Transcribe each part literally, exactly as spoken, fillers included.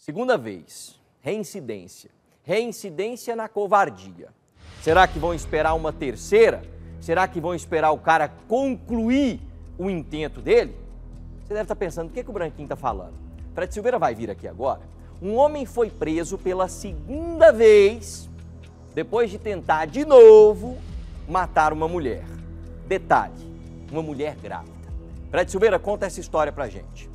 Segunda vez, reincidência. Reincidência na covardia. Será que vão esperar uma terceira? Será que vão esperar o cara concluir o intento dele? Você deve estar pensando, o que, que o Branquinho está falando? Fred Silveira vai vir aqui agora. Um homem foi preso pela segunda vez, depois de tentar de novo matar uma mulher. Detalhe, uma mulher grávida. Fred Silveira, conta essa história pra gente.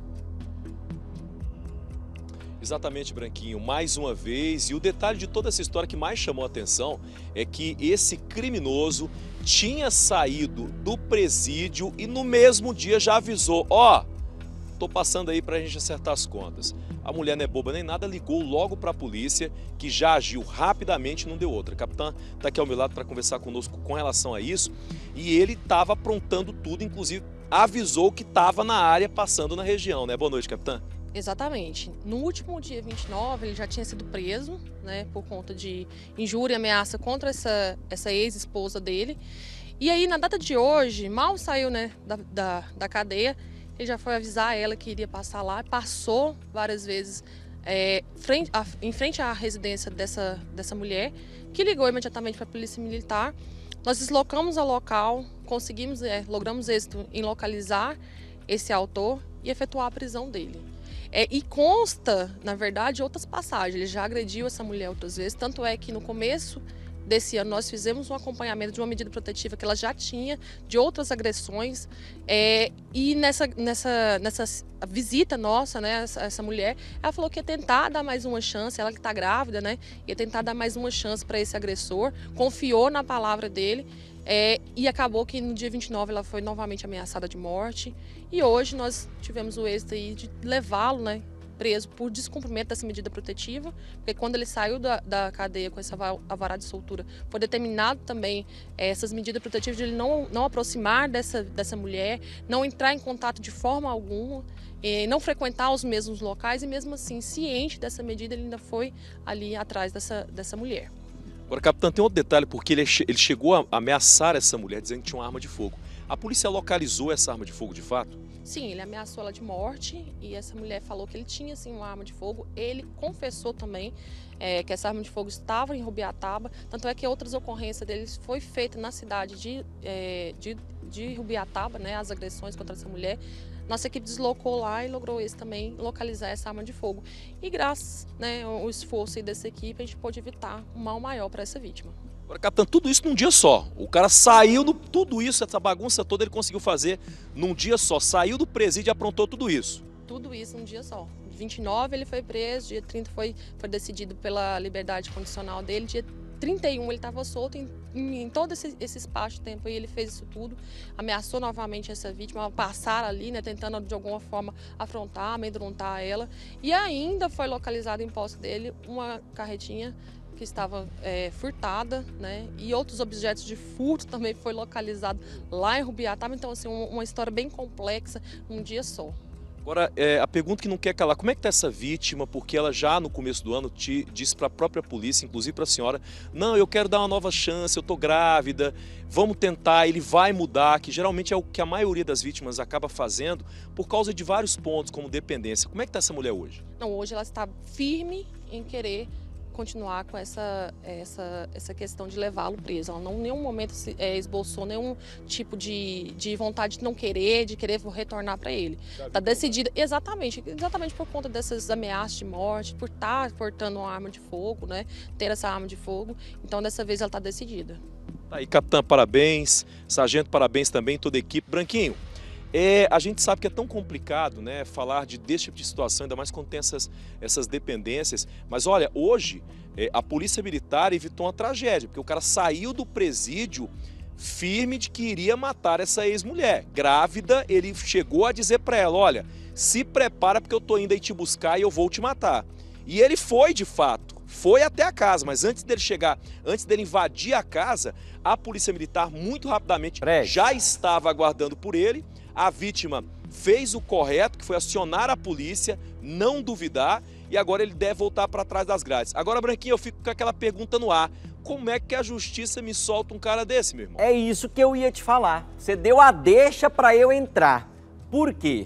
Exatamente, Branquinho, mais uma vez. E o detalhe de toda essa história que mais chamou a atenção é que esse criminoso tinha saído do presídio e no mesmo dia já avisou, ó, oh, tô passando aí pra gente acertar as contas. A mulher não é boba nem nada, ligou logo para a polícia, que já agiu rapidamente e não deu outra. O capitão está aqui ao meu lado para conversar conosco com relação a isso. E ele estava aprontando tudo, inclusive avisou que estava na área, passando na região, né? Boa noite, capitão. Exatamente. No último dia vinte e nove, ele já tinha sido preso, né, por conta de injúria e ameaça contra essa, essa ex-esposa dele. E aí, na data de hoje, mal saiu, né, da, da, da cadeia, ele já foi avisar ela que iria passar lá, passou várias vezes é, frente, a, em frente à residência dessa, dessa mulher, que ligou imediatamente para a polícia militar. Nós deslocamos ao local, conseguimos, é, logramos êxito em localizar esse autor e efetuar a prisão dele. É, e consta, na verdade, outras passagens. Ele já agrediu essa mulher outras vezes, tanto é que no começo desse ano nós fizemos um acompanhamento de uma medida protetiva que ela já tinha de outras agressões, é, e nessa, nessa, nessa visita nossa, né, essa, essa mulher, ela falou que ia tentar dar mais uma chance, ela que está grávida, né, ia tentar dar mais uma chance para esse agressor, confiou na palavra dele, é, e acabou que no dia vinte e nove ela foi novamente ameaçada de morte, e hoje nós tivemos o êxito aí de levá-lo, né, preso por descumprimento dessa medida protetiva, porque quando ele saiu da, da cadeia com essa alvará de soltura, foi determinado também é, essas medidas protetivas de ele não, não aproximar dessa, dessa mulher, não entrar em contato de forma alguma, e não frequentar os mesmos locais, e mesmo assim, ciente dessa medida, ele ainda foi ali atrás dessa, dessa mulher. Agora, capitão, tem outro detalhe, porque ele, ele chegou a ameaçar essa mulher, dizendo que tinha uma arma de fogo. A polícia localizou essa arma de fogo de fato? Sim, ele ameaçou ela de morte e essa mulher falou que ele tinha sim uma arma de fogo. Ele confessou também é, que essa arma de fogo estava em Rubiataba, tanto é que outras ocorrências deles foi feita na cidade de, é, de, de Rubiataba, né, as agressões contra essa mulher. Nossa equipe deslocou lá e logrou esse também, localizar essa arma de fogo. E graças, né, ao esforço aí dessa equipe, a gente pôde evitar um mal maior para essa vítima. Agora, capitão, tudo isso num dia só. O cara saiu, no, tudo isso, essa bagunça toda ele conseguiu fazer num dia só. Saiu do presídio e aprontou tudo isso. Tudo isso num dia só. Dia vinte e nove ele foi preso, dia trinta foi, foi decidido pela liberdade condicional dele, dia trinta e um ele estava solto. Em, em, em todo esse, esse espaço de tempo aí ele fez isso tudo, ameaçou novamente essa vítima, passar ali, né, tentando de alguma forma afrontar, amedrontar ela. E ainda foi localizado em posse dele uma carretinha que estava é, furtada, né? E outros objetos de furto também foi localizado lá em Rubiataba. Então, assim, uma, uma história bem complexa num dia só. Agora, é, a pergunta que não quer calar, como é que está essa vítima? Porque ela já no começo do ano te, disse para a própria polícia, inclusive para a senhora, não, eu quero dar uma nova chance, eu estou grávida, vamos tentar, ele vai mudar, que geralmente é o que a maioria das vítimas acaba fazendo por causa de vários pontos, como dependência. Como é que está essa mulher hoje? Não, hoje ela está firme em querer continuar com essa, essa, essa questão de levá-lo preso. Ela não em nenhum momento se, é, esboçou nenhum tipo de, de vontade de não querer, de querer retornar para ele. Está decidida, exatamente, exatamente por conta dessas ameaças de morte, por estar portando uma arma de fogo, né, ter essa arma de fogo. Então, dessa vez, ela está decidida. Tá aí, capitão, parabéns. Sargento, parabéns também, toda a equipe. Branquinho, É, a gente sabe que é tão complicado, né, falar de, desse tipo de situação, ainda mais quando tem essas, essas dependências. Mas olha, hoje é, a polícia militar evitou uma tragédia, porque o cara saiu do presídio firme de que iria matar essa ex-mulher. Grávida, ele chegou a dizer para ela, olha, se prepara porque eu tô indo aí te buscar e eu vou te matar. E ele foi de fato, foi até a casa, mas antes dele chegar, antes dele invadir a casa, a polícia militar muito rapidamente Fred. já estava aguardando por ele. A vítima fez o correto, que foi acionar a polícia, não duvidar, e agora ele deve voltar para trás das grades. Agora, Branquinho, eu fico com aquela pergunta no ar. Como é que a justiça me solta um cara desse, meu irmão? É isso que eu ia te falar. Você deu a deixa para eu entrar. Por quê?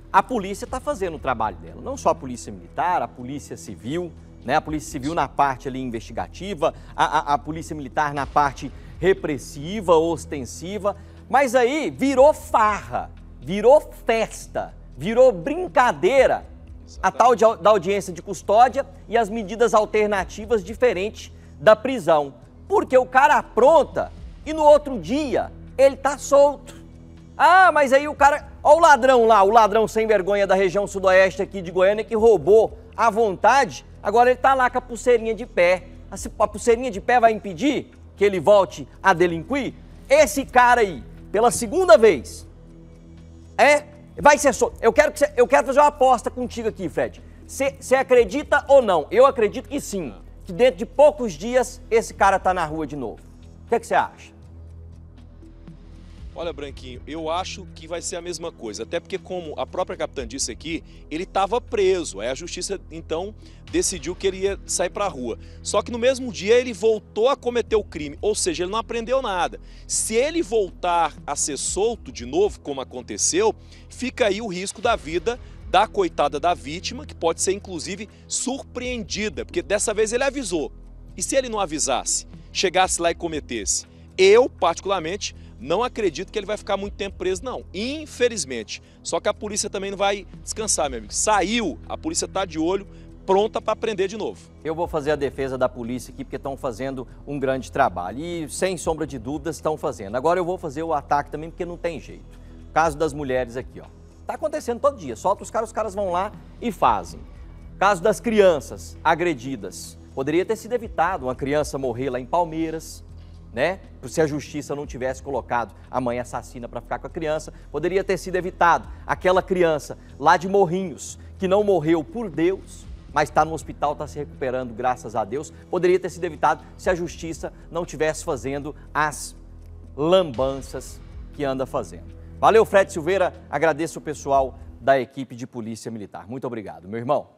a polícia está fazendo o trabalho dela. Não só a polícia militar, a polícia civil, né? A polícia civil na parte ali investigativa, a, a, a polícia militar na parte repressiva, ostensiva. Mas aí virou farra, virou festa, virou brincadeira a tal de, da audiência de custódia e as medidas alternativas diferentes da prisão. Porque o cara apronta e no outro dia ele tá solto. Ah, mas aí o cara... Olha o ladrão lá, o ladrão sem vergonha da região sudoeste aqui de Goiânia que roubou à vontade, agora ele tá lá com a pulseirinha de pé. A pulseirinha de pé vai impedir que ele volte a delinquir? Esse cara aí, pela segunda vez, é, vai ser solto. Eu quero, que cê, eu quero fazer uma aposta contigo aqui, Fred. Você acredita ou não? Eu acredito que sim, que dentro de poucos dias esse cara tá na rua de novo. O que você acha? Olha, Branquinho, eu acho que vai ser a mesma coisa, até porque, como a própria capitã disse aqui, ele estava preso, aí a justiça então decidiu que ele ia sair para a rua. Só que no mesmo dia ele voltou a cometer o crime, ou seja, ele não aprendeu nada. Se ele voltar a ser solto de novo, como aconteceu, fica aí o risco da vida da coitada da vítima, que pode ser inclusive surpreendida, porque dessa vez ele avisou. E se ele não avisasse, chegasse lá e cometesse? Eu, particularmente, não acredito que ele vai ficar muito tempo preso, não. Infelizmente. Só que a polícia também não vai descansar, meu amigo. Saiu, a polícia está de olho, pronta para prender de novo. Eu vou fazer a defesa da polícia aqui, porque estão fazendo um grande trabalho. E, sem sombra de dúvidas, estão fazendo. Agora eu vou fazer o ataque também, porque não tem jeito. Caso das mulheres aqui, ó. Tá acontecendo todo dia. Solta os caras, os caras vão lá e fazem. Caso das crianças agredidas. Poderia ter sido evitado uma criança morrer lá em Palmeiras, né? Se a justiça não tivesse colocado a mãe assassina para ficar com a criança, poderia ter sido evitado. Aquela criança lá de Morrinhos, que não morreu por Deus, mas está no hospital, está se recuperando, graças a Deus, poderia ter sido evitado se a justiça não tivesse fazendo as lambanças que anda fazendo. Valeu, Fred Silveira, agradeço o pessoal da equipe de Polícia Militar. Muito obrigado, meu irmão.